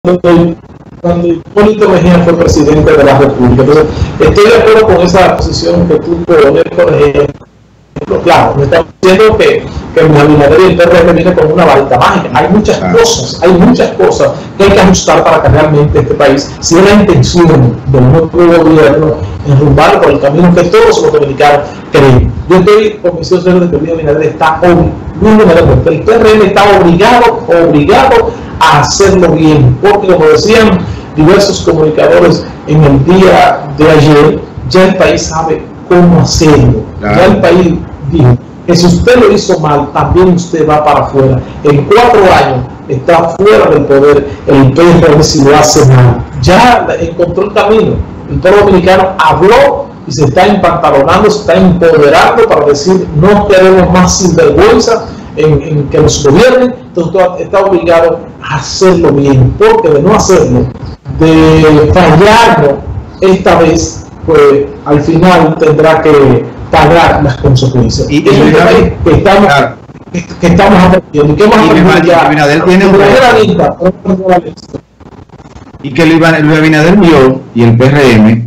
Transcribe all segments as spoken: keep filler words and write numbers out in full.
cuando, cuando Hipólito Mejía fue presidente de la República. Entonces, estoy de acuerdo con esa posición que tú pones, por ejemplo. Claro, me están diciendo que, que Luis Abinader y el P R M viene con una varita mágica. Hay muchas claro. cosas, hay muchas cosas que hay que ajustar para que realmente este país, si es la intención del nuevo gobierno, enrumbar por el camino que todos los dominicanos creen. Yo estoy convencido de que Luis Abinader está obligado, el P R M está obligado, obligado a hacerlo bien, porque como decían diversos comunicadores en el día de ayer, ya el país sabe cómo hacerlo. Claro. Ya el país dijo que si usted lo hizo mal, también usted va para afuera. En cuatro años está fuera del poder el P R M si lo hace mal. Ya encontró el camino. El pueblo dominicano habló y se está empantalonando, se está empoderando para decir no queremos más sinvergüenza en, en que nos gobiernen. Entonces está obligado a hacerlo bien, porque de no hacerlo, de fallarlo esta vez, pues al final tendrá que pagar las consecuencias. Y, y el país que estamos, claro. que, que estamos aprendiendo, que hemos aprendido ya. Abinader tiene un lista, y que Luis Abinader vio, y el P R M,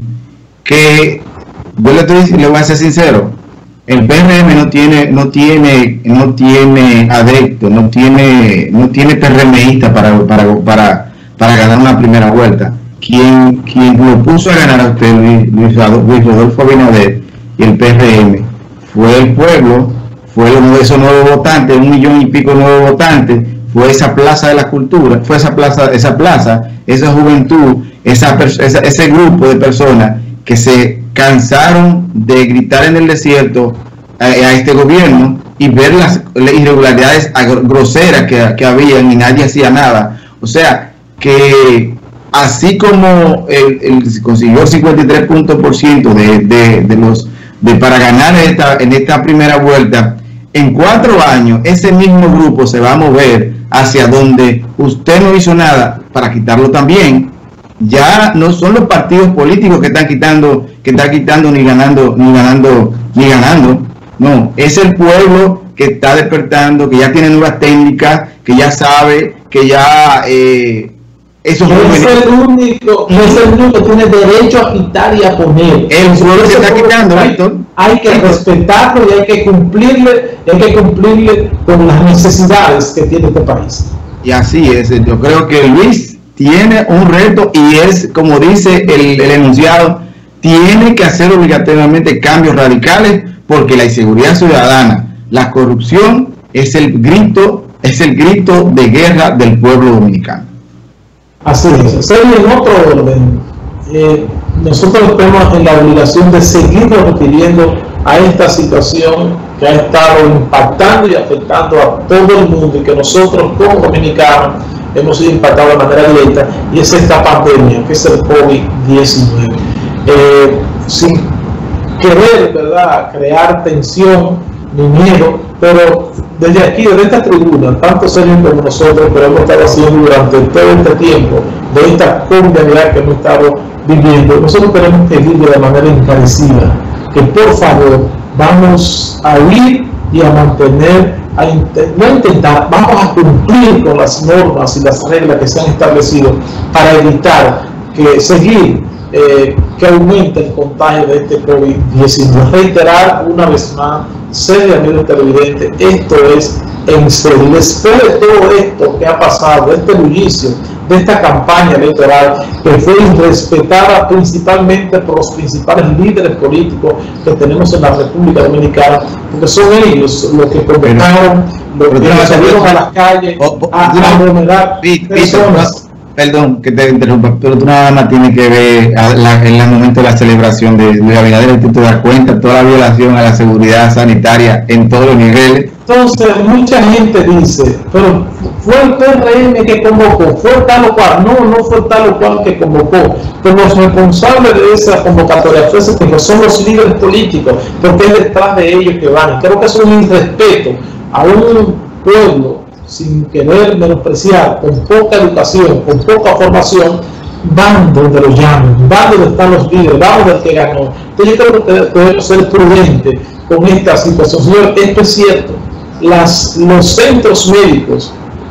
que yo le, estoy, le voy a ser sincero, el P R M no tiene, no tiene, no tiene adepto, no tiene, no tiene PRMista para, para, para, para ganar una primera vuelta. Quien, quien lo puso a ganar a usted, Luis, Luis Rodolfo Abinader y el P R M, fue el pueblo, fue uno de esos nuevos votantes, un millón y pico de nuevos votantes, fue esa plaza de la cultura, fue esa plaza, esa plaza, esa juventud, esa, esa, ese grupo de personas que se cansaron de gritar en el desierto a, a este gobierno y ver las, las irregularidades groseras que, que habían y nadie hacía nada. O sea, que así como el, el consiguió el cincuenta y tres punto por ciento de, de, de los de para ganar esta, en esta primera vuelta, en cuatro años ese mismo grupo se va a mover hacia donde usted no hizo nada para quitarlo también. Ya no son los partidos políticos que están quitando, que están quitando ni ganando, ni ganando, ni ganando. No, es el pueblo que está despertando, que ya tiene nuevas técnicas, que ya sabe, que ya eh, eso no es el único, no es el único que tiene derecho a quitar y a poner. El pueblo se está quitando, Víctor. Hay que respetarlo y hay que cumplirle, hay que cumplirle con las necesidades que tiene este país. Y así es. Yo creo que Luis tiene un reto y es, como dice el, el enunciado, tiene que hacer obligatoriamente cambios radicales porque la inseguridad ciudadana, la corrupción es el grito, es el grito de guerra del pueblo dominicano. Así es. En otro orden, eh, nosotros estamos en la obligación de seguir refiriendo a esta situación que ha estado impactando y afectando a todo el mundo y que nosotros como dominicanos hemos sido impactados de manera directa, y es esta pandemia que es el COVID diecinueve. Eh, sin querer, ¿verdad?, crear tensión ni miedo, pero desde aquí, desde esta tribuna, tanto Sergio como nosotros, pero hemos estado haciendo durante todo este tiempo de esta comunidad que hemos estado viviendo, nosotros tenemos que vivir de manera encarecida, que por favor vamos a ir y a mantener, a int- no a intentar, vamos a cumplir con las normas y las reglas que se han establecido para evitar que seguir eh, que aumente el contagio de este COVID diecinueve. Reiterar una vez más, serio amigo televidente, esto es en serio. Después de todo esto que ha pasado, de este bullicio, de esta campaña electoral que fue irrespetada principalmente por los principales líderes políticos que tenemos en la República Dominicana, porque son ellos los que convocaron, los que salieron a las calles a aglomerar personas. Perdón que te interrumpa, pero tú nada más tienes que ver la, en el momento de la celebración de Luis Abinader, tú te das cuenta toda la violación a la seguridad sanitaria en todos los niveles. Entonces mucha gente dice, pero fue el P R M que convocó, fue tal o cual. No, no fue tal o cual que convocó, pero los responsables de esa convocatoria que son los líderes políticos, porque es detrás de ellos que van. Creo que es un irrespeto a un pueblo, sin querer menospreciar, con poca educación, con poca formación, van donde lo llaman, van donde están los líderes, van donde el que ganó. Entonces yo creo que debemos ser prudentes con esta situación. Señor, esto es cierto, Las, los centros médicos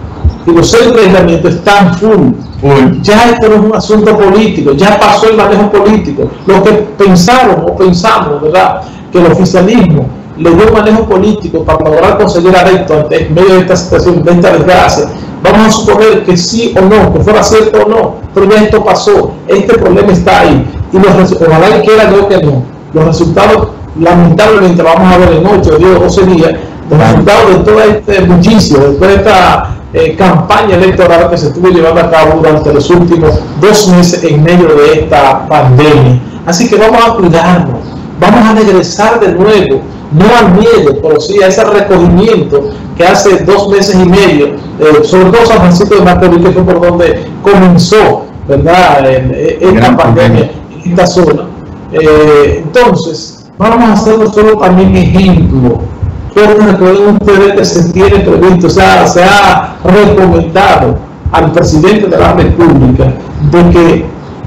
y los centros de aislamiento están full. full. Ya esto no es un asunto político, ya pasó el manejo político. Lo que pensaron o pensamos, ¿verdad?, que el oficialismo le dio un manejo político para lograr conseguir adeptos en medio de esta situación, de esta desgracia. Vamos a suponer que sí o no, que fuera cierto o no, pero ya esto pasó, este problema está ahí. Y los, ojalá y quiera yo que no. Los resultados, lamentablemente, vamos a ver en ocho, diez, doce días, los resultados de todo este bullicio, de toda esta eh, campaña electoral que se estuvo llevando a cabo durante los últimos dos meses en medio de esta pandemia. Así que vamos a cuidarnos, vamos a regresar de nuevo, no al miedo, pero sí a ese recogimiento que hace dos meses y medio, eh, sobre todo San Francisco de Macorís, que fue por donde comenzó, ¿verdad?, esta pandemia en esta zona. Eh, entonces, vamos a hacer nosotros también ejemplo, porque recuerden ustedes que se tiene previsto, o sea, se ha recomendado al presidente de la República de que,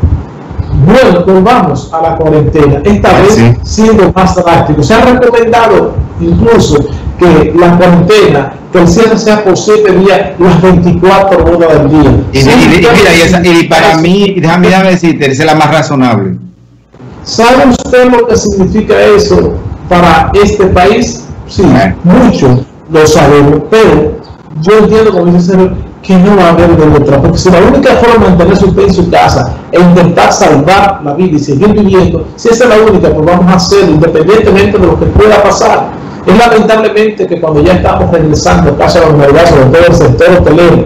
bueno, volvamos a la cuarentena, esta vez sí, siendo más drástico. Se ha recomendado incluso que la cuarentena, que el cierre sea por siete días, las veinticuatro horas del día. Y, sí, y, y, mira, y, esa, y para mí, déjame, déjame decirte, esa es la más razonable. ¿Sabe usted lo que significa eso para este país? Sí, eh. mucho lo sabemos, pero yo entiendo, como dice el señor, que no va a haber de otra, porque si la única forma de mantenerse usted en su casa e intentar salvar la vida y seguir viviendo, si esa es la única, pues vamos a hacerlo independientemente de lo que pueda pasar. Es lamentablemente que cuando ya estamos regresando casi a la normalidad, sobre todo el sector hotelero,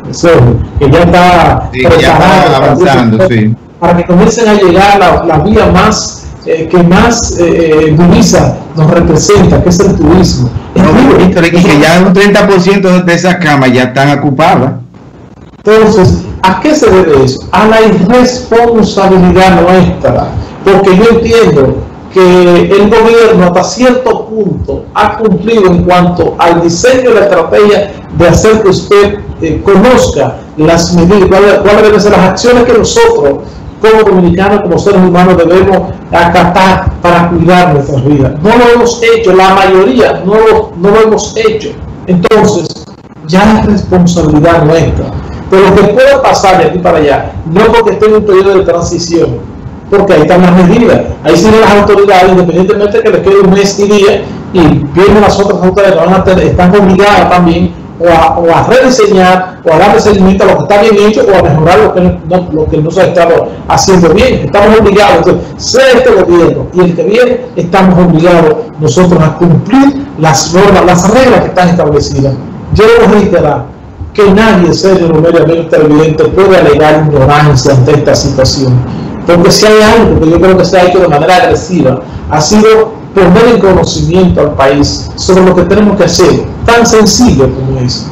que ya está sí, preparado ya avanzando, para, sí. para que comiencen a llegar la, la vía más eh, que más eh, divisa nos representa, que es el turismo. No, es que, que ya un treinta por ciento de esas camas ya están ocupadas. Entonces, ¿a qué se debe eso? A la irresponsabilidad nuestra, porque yo entiendo que el gobierno hasta cierto punto ha cumplido en cuanto al diseño de la estrategia de hacer que usted eh, conozca las medidas, cuáles cuál deben ser las acciones que nosotros como dominicanos, como seres humanos, debemos acatar para cuidar nuestras vidas. No lo hemos hecho, la mayoría no lo, no lo hemos hecho. Entonces, ya es responsabilidad nuestra. Pero lo que pueda pasar de aquí para allá, no porque esté en un periodo de transición, porque ahí están las medidas, ahí siguen las autoridades, independientemente de que les quede un mes y día, y vienen las otras autoridades que van a tener, están obligadas también o a, o a rediseñar, o a darle seguimiento a lo que está bien hecho, o a mejorar lo que no, lo que no se ha estado haciendo bien. Estamos obligados, entonces, sea este gobierno y el que viene, estamos obligados nosotros a cumplir las normas, las reglas que están establecidas. Yo debo reiterar que nadie serio, numéricamente evidente, puede alegar ignorancia ante esta situación, porque si hay algo que yo creo que se ha hecho de manera agresiva, ha sido poner en conocimiento al país sobre lo que tenemos que hacer, tan sencillo como es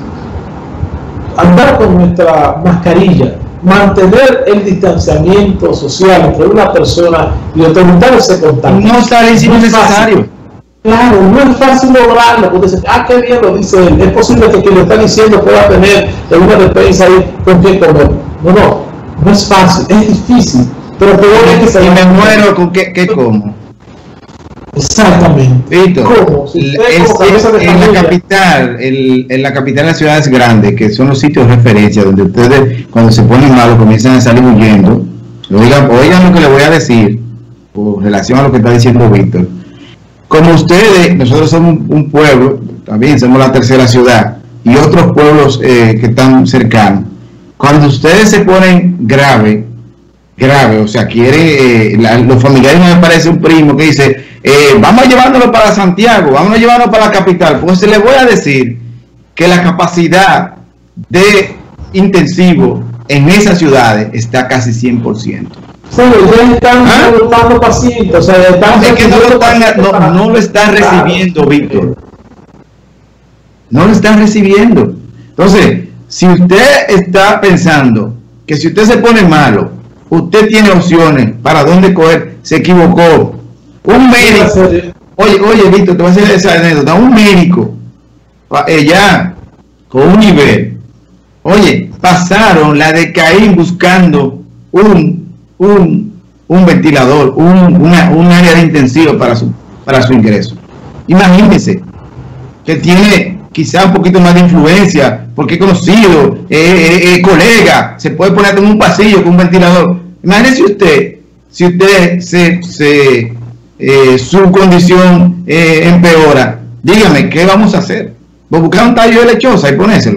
andar con nuestra mascarilla, mantener el distanciamiento social entre una persona y otra, evitar ese contacto. No está en sí necesario. Claro, no es fácil lograrlo, porque dice, ah, qué bien lo dice él, es posible que quien lo está diciendo pueda tener una despensa ahí con qué comer. No, no, no es fácil, es difícil, pero te voy a que se y me muero con qué, qué como. Exactamente. Víctor, ¿cómo? Si es, es, en la capital, el, en la capital de las ciudades grandes, que son los sitios de referencia, donde ustedes cuando se ponen malos comienzan a salir huyendo. Oigan, oigan lo que le voy a decir, por relación a lo que está diciendo Víctor. Como ustedes, nosotros somos un pueblo, también somos la tercera ciudad, y otros pueblos eh, que están cercanos. Cuando ustedes se ponen grave, grave, o sea, quiere, eh, la, los familiares no me parece un primo que dice, eh, vamos a llevárnoslo para Santiago, vamos a llevarlo para la capital, pues se les voy a decir que la capacidad de intensivo en esas ciudades está casi cien por ciento. Sí, ya están ¿Ah? pacientes, o sea, están es que no lo, están, no, no lo están recibiendo, Víctor. No lo están recibiendo. Entonces, si usted está pensando que si usted se pone malo, usted tiene opciones para dónde coger, se equivocó. Un médico, oye, oye, Víctor, te voy a hacer esa anécdota. Un médico, eh, ya, con un nivel, oye, pasaron la de Caín buscando un Un, un ventilador, un, una, un área de intensivo para su, para su ingreso. Imagínense que tiene quizá un poquito más de influencia, porque es conocido, es eh, eh, colega, se puede poner en un pasillo con un ventilador. Imagínese usted, si usted se, se eh, su condición eh, empeora, dígame, ¿qué vamos a hacer? ¿Vos buscar un tallo de lechosa y ponérselo?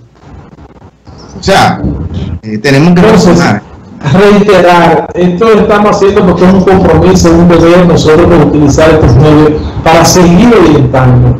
O sea, eh, tenemos que funcionar. Reiterar, esto lo estamos haciendo porque es un compromiso, un deber nosotros de utilizar estos medios para seguir orientando,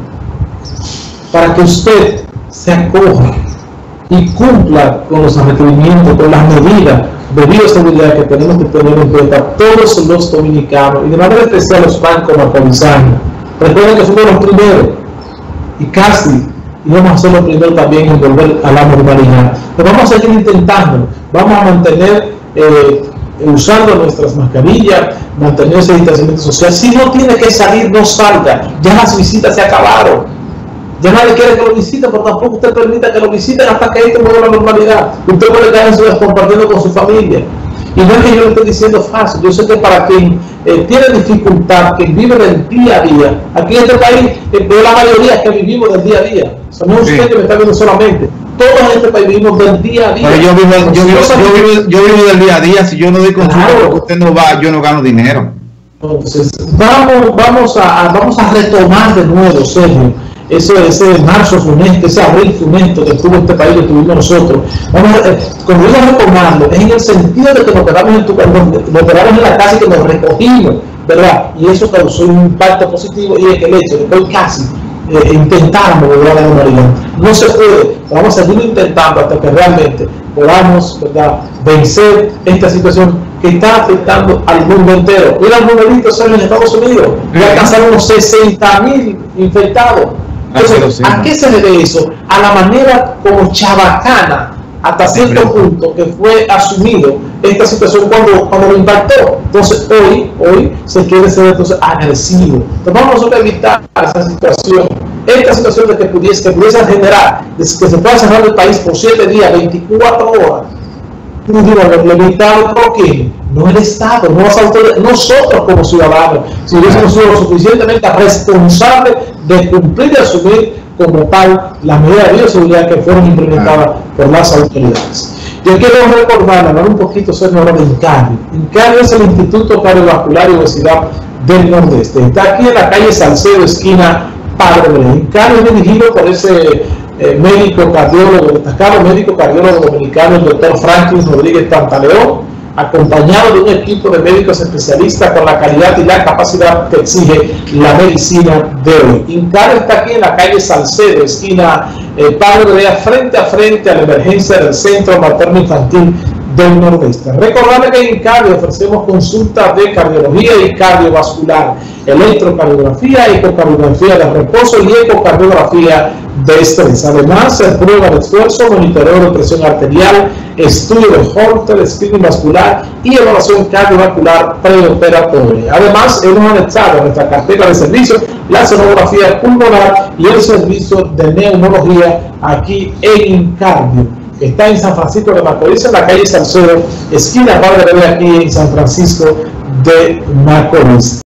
para que usted se acoja y cumpla con los requerimientos, con las medidas de bioseguridad que tenemos que tener en cuenta todos los dominicanos y de manera especial los bancos macorizanos. Recuerden que somos los primeros y casi y vamos a ser los primeros también en volver a la normalidad. Pero vamos a seguir intentando, vamos a mantener eh, usando nuestras mascarillas, mantener ese distanciamiento social. Si no tiene que salir, no salga. Ya las visitas se acabaron. Ya nadie quiere que lo visiten, pero tampoco usted permita que lo visiten hasta que ahí te vuelva la normalidad. Usted puede quedar en su compartiendo con su familia. Y no es que yo le esté diciendo fácil, yo sé que para quien eh, tiene dificultad, que vive del día a día, aquí en este país, eh, la mayoría que vivimos del día a día, o sea, no es usted que me está viendo solamente, todos en este país vivimos del día a día. Pero yo vivo, yo, vivo, yo, vivo, yo vivo del día a día, si yo no doy consumo, claro, porque usted no va, yo no gano dinero. Entonces, vamos, vamos, a, a, vamos a retomar de nuevo, Sergio, ese, ese marzo funesto, ese abril funesto que tuvo este país, que tuvimos nosotros. Vamos a, eh, cuando digo retomarlo, es en el sentido de que nos quedamos en, tu, nos quedamos en la casa y que nos recogimos, ¿verdad? Y eso causó un impacto positivo y el hecho de que hoy casi eh, intentáramos volver a la normalidad. No se puede, vamos a seguir intentando hasta que realmente podamos, ¿verdad?, vencer esta situación que está afectando al mundo entero. Mira el numerito en Estados Unidos, ya alcanzaron unos sesenta mil infectados. Entonces, ¿a qué se debe eso? A la manera como chabacana, hasta cierto punto, que fue asumido esta situación cuando, cuando lo impactó. Entonces, hoy, hoy se quiere ser entonces agresivo. Entonces, vamos a evitar esa situación. Esta situación de que pudiese, que pudiese generar, de que se pueda cerrar el país por siete días, veinticuatro horas. Lo limitado por quién, no el Estado, no las autoridades, nosotros como ciudadanos, si hubiésemos sido lo suficientemente responsables de cumplir y asumir como tal las medidas de bioseguridad que fueron implementadas por las autoridades. Yo quiero recordar, hablar un poquito sobre de INCARDIO. INCARDIO es el Instituto Cardiovascular y Obesidad del Nordeste. Está aquí en la calle Salcedo, esquina Padre Belén. INCARDIO es dirigido por ese Eh, médico cardiólogo, destacado médico cardiólogo dominicano, el doctor Franklin Rodríguez Pantaleón, acompañado de un equipo de médicos especialistas con la calidad y la capacidad que exige la medicina de hoy. INCARDIO está aquí en la calle Salcedo, esquina eh, Padre Belén, frente a frente a la emergencia del Centro Materno Infantil del Nordeste. Recordarle que en INCARDIO ofrecemos consultas de cardiología y cardiovascular, electrocardiografía, ecocardiografía de reposo y ecocardiografía de estrés. Además, se prueba de esfuerzo, monitoreo de presión arterial, estudio de Holter, screening vascular y evaluación cardiovascular preoperatoria. Además, hemos anexado a nuestra cartera de servicios la sonografía pulmonar y el servicio de neumología aquí en INCARDIO. Está en San Francisco de Macorís, en la calle Salcedo, esquina Padre Belén, aquí en San Francisco de Macorís.